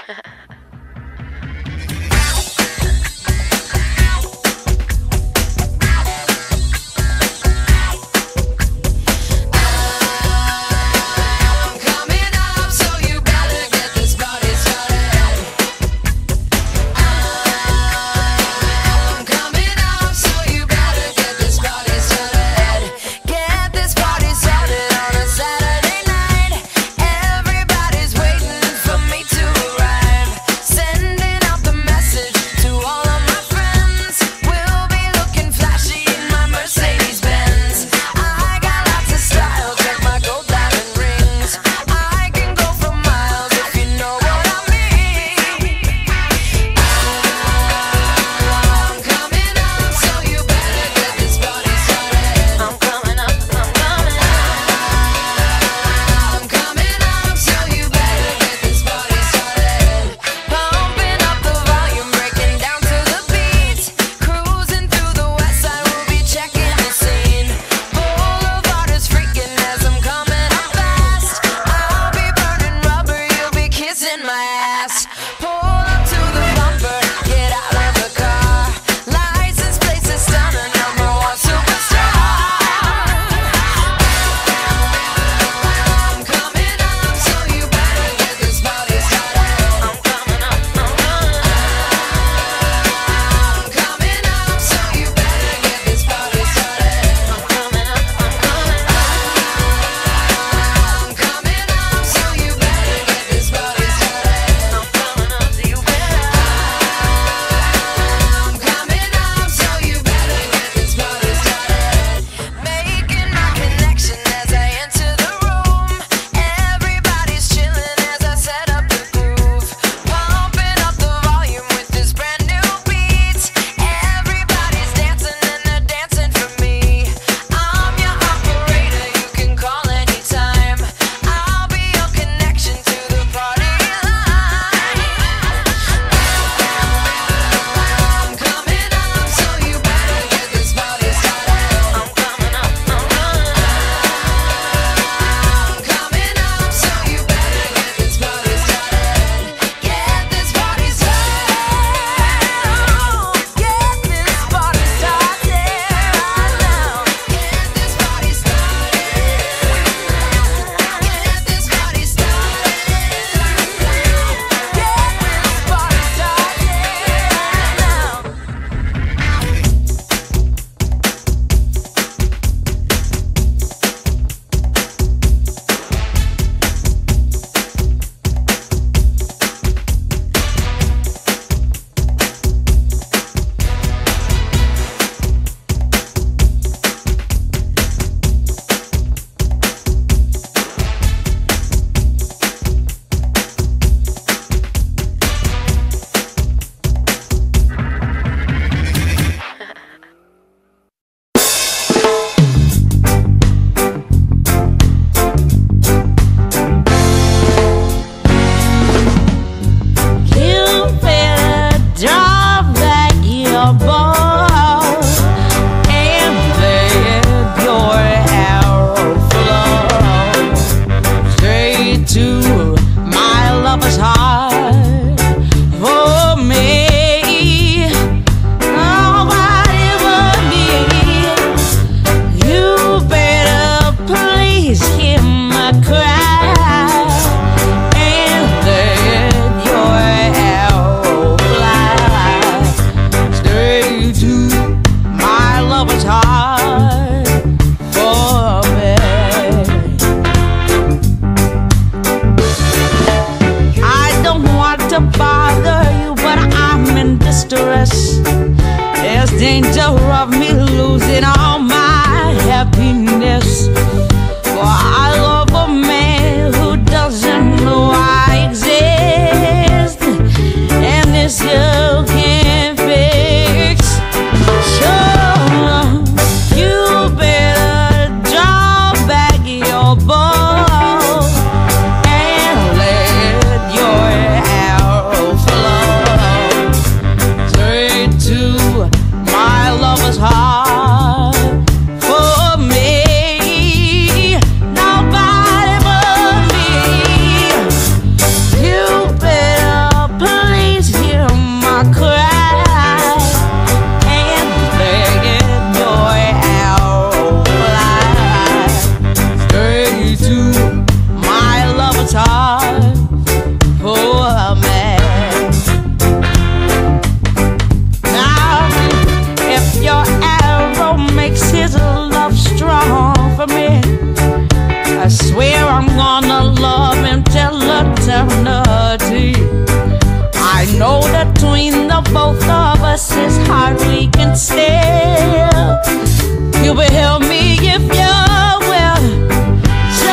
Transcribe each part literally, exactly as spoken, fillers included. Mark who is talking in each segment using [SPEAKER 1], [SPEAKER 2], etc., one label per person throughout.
[SPEAKER 1] My lover's heart. see. I know that between the both of us is hard we can stay. You will help me if you will. So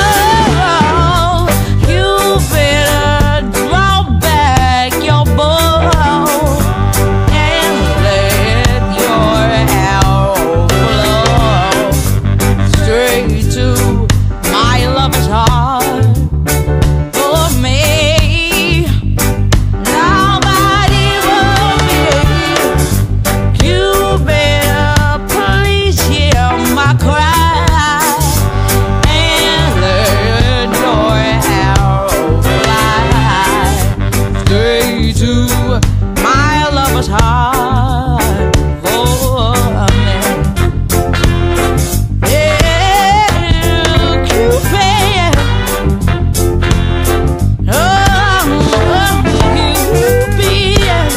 [SPEAKER 1] you better draw back your bow and let your arrow flow straight to my lover's heart. For me, nobody will be. You better please hear my cry and let your arrow fly straight to my lover's heart. For me, yeah, Cupid. Oh, Cupid.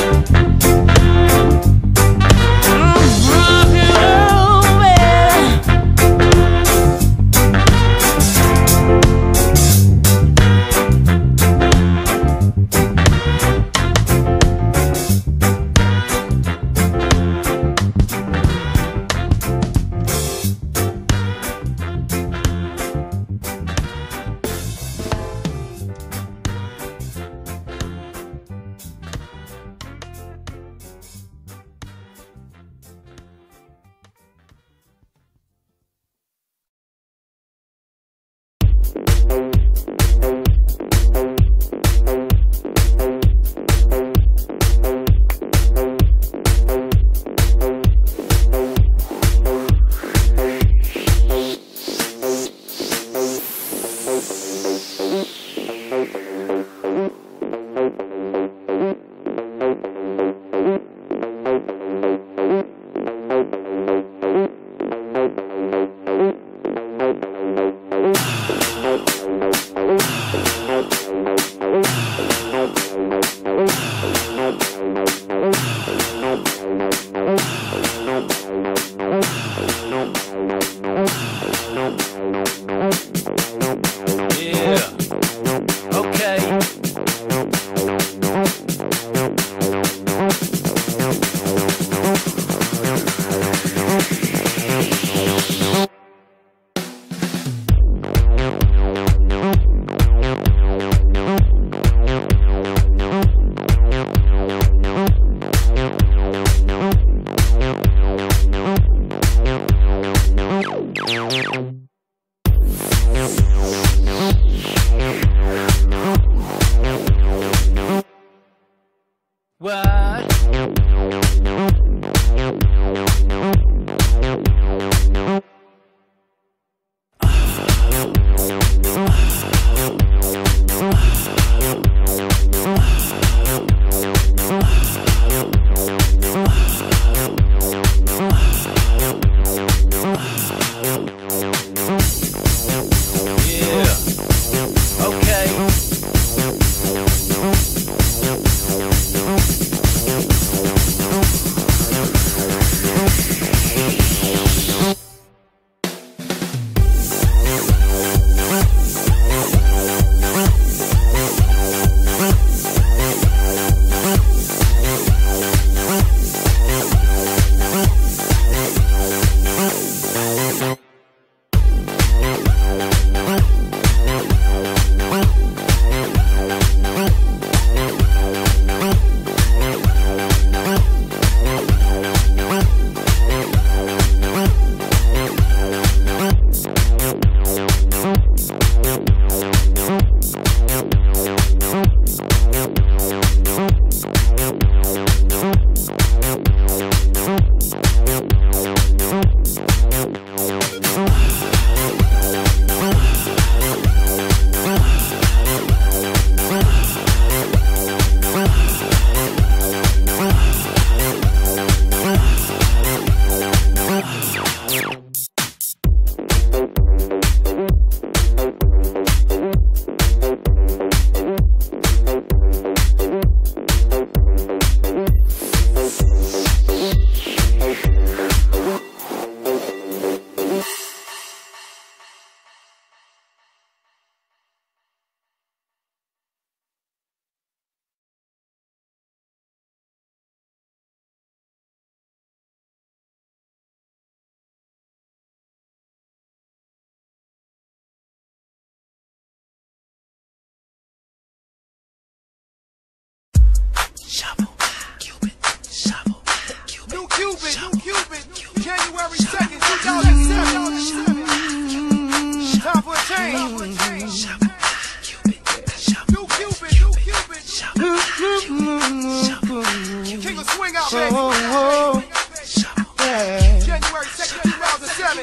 [SPEAKER 2] shovel, Cupid, shovel, Cupid.
[SPEAKER 3] New Cupid, new Cupid, January second, two thousand seven. Time for a change.
[SPEAKER 2] Shovel, Cupid, shovel,
[SPEAKER 3] New Cupid, new Cupid,
[SPEAKER 2] shovel,
[SPEAKER 3] King of Swing Out, baby.
[SPEAKER 2] shovel,
[SPEAKER 3] January second, two thousand seven.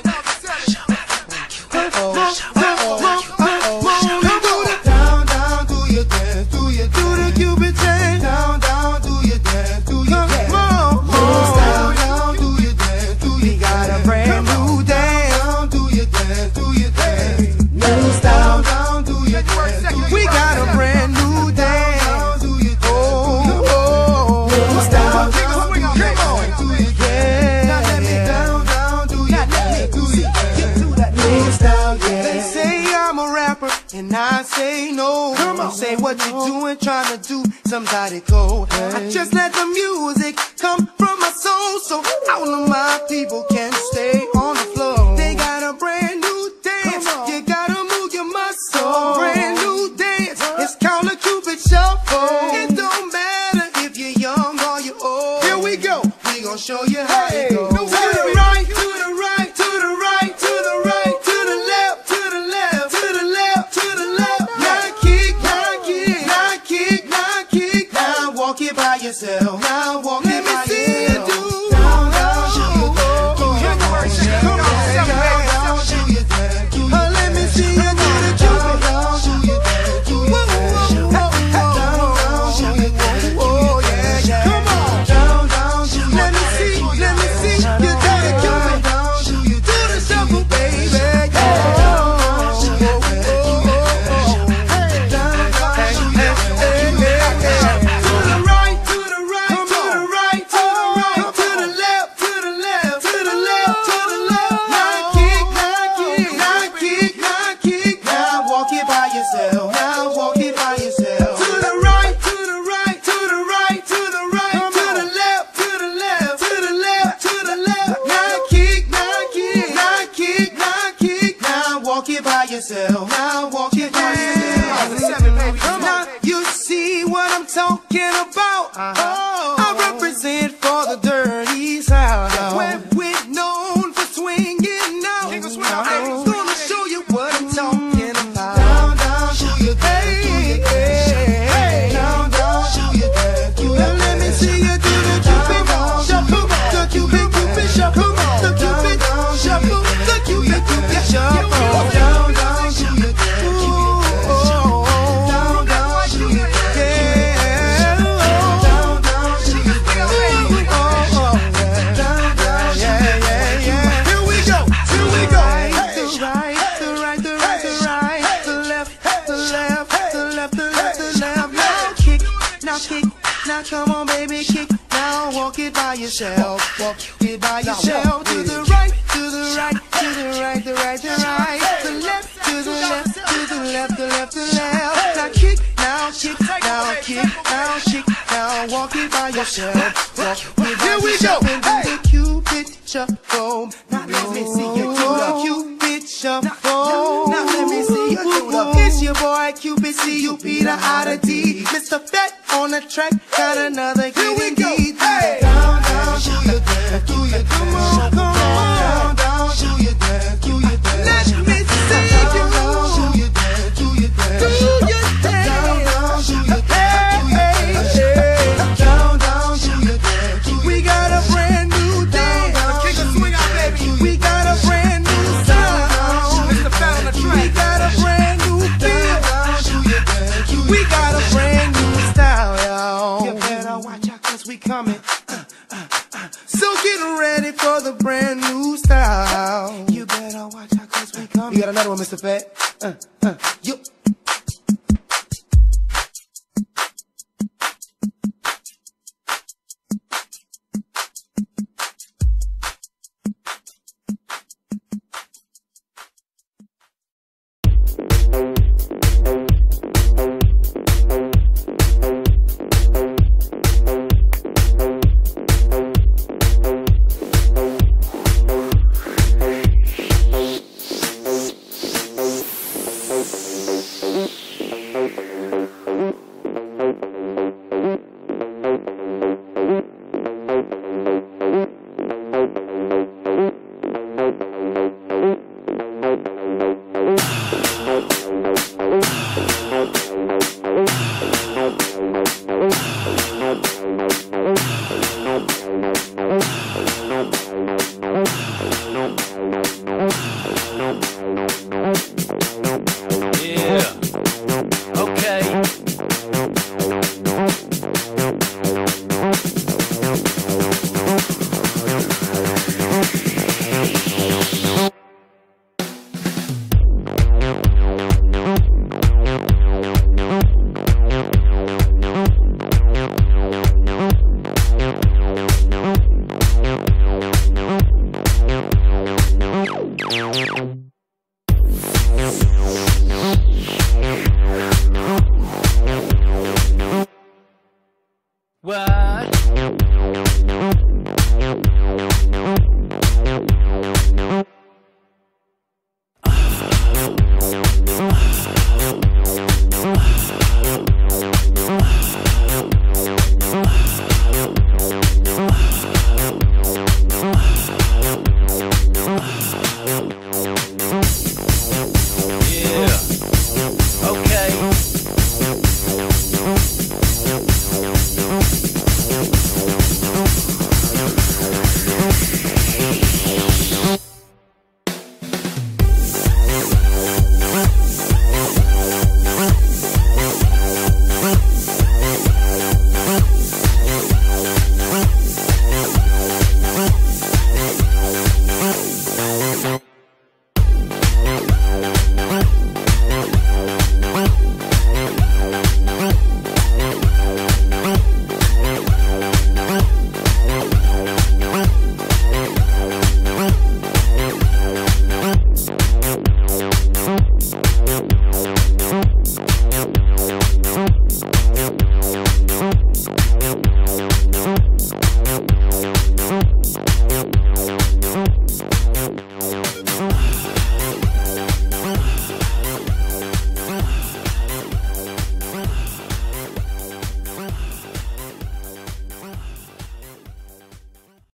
[SPEAKER 4] Down, down, do your dance, do your do the Cupid dance. Down, down, do your dance, do your dance. Down, down, do your dance, do your dance. We got a brand new dance. Down, do your dance, do your dance. New style, down, do your dance. We got a brand new dance. Down, do your dance. Oh, new style, down, do your dance, do your dance. Now let me down, down, do your dance, do your dance. New style, yeah. They say I'm a rapper, and I say no. Come on, say what you doing, trying to do somebody cold. I just let the music come from my soul, so all of my people can stay on the floor. They got a brand new dance, you gotta move your muscle. Brand new dance, it's called a Cupid Shuffle. It don't matter if you're young or you're old. Here we go, we gon' show you how it goes. To the right, to the right, to the right, to the right, to the left, to the left, to the left, to the left. Now kick, now kick, now kick, now kick. Now walk it by yourself. Now walk it by yourself. Down, down, do your dance. Down, down, do your dance. Oh, let me see you do the Cupid. Down, do your dance. Do your dance. Down, down, do your dance. Oh yeah, yeah. Come on. Down, down, do your dance. Let me see, let me see you do the Cupid. Down, do your do the shuffle, baby. Yeah. Yourself. Now walk it by yourself. Now you see what I'm talking about. Uh-huh. I represent for the dirty South, where we're known for swinging out. I'm gonna show you what I'm talking about. Down, down, do your dance, hey, down, down, do your dance. Now let me see you do the Cupid shuffle, the Cupid Cupid shuffle, the Cupid shuffle, the Cupid Cupid shuffle. Now come on, baby, kick. Now walk it by yourself. Walk it by yourself. To the right, to the right, to the right, the right, the right. The left, to the left, to the left, the left, the left. Now kick, now kick, now kick, now kick. Now walk it by yourself. Walk it by Here we yourself. Go. And do the Cupid shuffle. Now let me see you do the Cupid shuffle. Now let me see you do the. It's your boy Cupid, C U P the I to D. Mister Fat on the track, got another hit. Here we go. Hey. Down, down, do your dance, do your dance. Come on, come on. Down, down, do your dance, do your dance. Let me see you. Down, down, do your dance, do your dance. Do your dance. Down, down, do your dance, do your dance. Down, down, do your dance. We got a brand new dance. King of Swing Out, baby. We got a brand new sound. Mister Fat on the track. We got a brand new feel. We got a brand new style, y'all. You better watch out, cause we coming. Uh, uh, uh. So get ready for the brand new style. You better watch out, cause we coming. You got another one, Mister Fat? Uh, uh, yo.
[SPEAKER 5] Well,